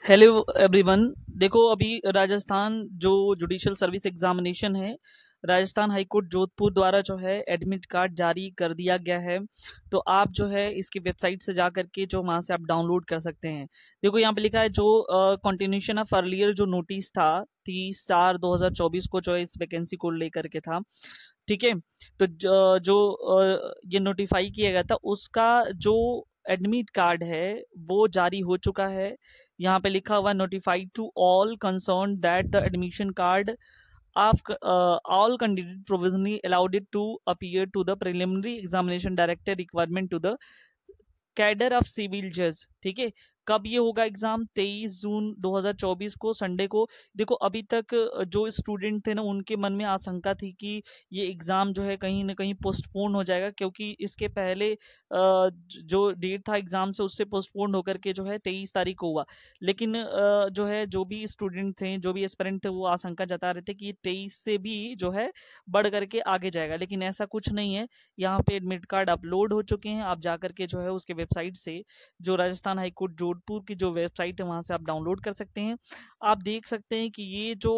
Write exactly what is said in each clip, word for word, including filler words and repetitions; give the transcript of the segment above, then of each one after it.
Hello everyone. देखो, अभी राजस्थान जो जुडिशियल सर्विस एग्जामिनेशन है, राजस्थान हाईकोर्ट जोधपुर द्वारा जो है एडमिट कार्ड जारी कर दिया गया है। तो आप जो है इसकी वेबसाइट से जा करके जो वहाँ से आप डाउनलोड कर सकते हैं। देखो, यहाँ पे लिखा है जो कंटिन्यूशन ऑफ अर्लियर जो नोटिस था तीस चार दो हजार चौबीस को जो है इस वैकेंसी को लेकर के था। ठीक है। तो ज- जो अ, ये नोटिफाई किया गया था उसका जो एडमिट कार्ड है वो जारी हो चुका है। यहाँ पे लिखा हुआ notified to all concern that the admission card of all candidate provisionally allowed it to appear to the preliminary examination director requirement to the cadre of civil जज। ठीक है। कब ये होगा एग्जाम? तेईस जून दो हजार चौबीस को, संडे को। देखो, अभी तक अ, जो स्टूडेंट थे ना उनके मन में आशंका थी कि ये एग्जाम जो है कहीं ना कहीं पोस्टपोन हो जाएगा, क्योंकि इसके पहले अ, ज- जो डेट था एग्जाम से उससे पोस्टपोन होकर के जो है तेईस तारीख को हुआ। लेकिन अ, जो है जो भी स्टूडेंट थे, जो भी एस्पिरेंट थे, वो आशंका जता रहे थे कि तेईस से भी जो है बढ़ करके आगे जाएगा, लेकिन ऐसा कुछ नहीं है। यहाँ पे एडमिट कार्ड अपलोड हो चुके हैं। आप जा करके जो है उसके वेबसाइट से, जो राजस्थान हाईकोर्ट जोधपुर की जो वेबसाइट है वहां से आप डाउनलोड कर सकते हैं। आप देख सकते हैं कि ये जो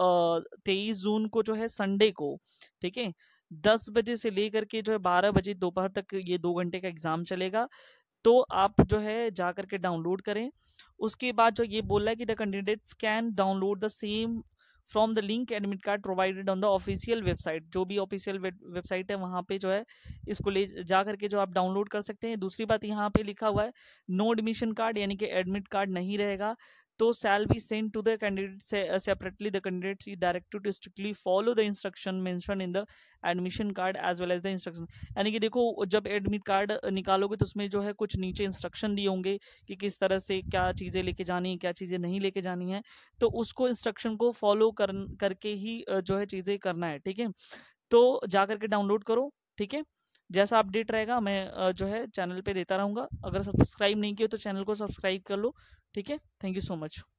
तेईस जून को जो है संडे को, ठीक है, दस बजे से लेकर के जो है बारह बजे दोपहर तक ये दो घंटे का एग्जाम चलेगा। तो आप जो है जा करके डाउनलोड करें। उसके बाद जो ये बोल रहा है कि the candidates can download the same from the link admit card provided on the official website. जो भी ऑफिशियल वेबसाइट है वहां पे जो है इसको ले जा करके जो आप डाउनलोड कर सकते हैं। दूसरी बात, यहाँ पे लिखा हुआ है नो एडमिशन कार्ड, यानी कि एडमिट कार्ड नहीं रहेगा तो shall be send to the candidate separately. The candidates is directed to strictly follow the instruction mention in the admission card as well as the instruction. यानी कि देखो, जब admit card निकालोगे तो उसमें जो है कुछ नीचे इंस्ट्रक्शन दिए होंगे कि किस तरह से क्या चीज़ें लेके जानी है, क्या चीज़ें नहीं लेके जानी है। तो उसको इंस्ट्रक्शन को फॉलो कर करके ही अ, जो है चीज़ें करना है। ठीक है। तो जा करके डाउनलोड करो। ठीक है। जैसा अपडेट रहेगा मैं अ, जो है चैनल पे देता रहूँगा। अगर सब्सक्राइब नहीं किया तो चैनल को सब्सक्राइब कर लो। ठीक है। Thank you so much.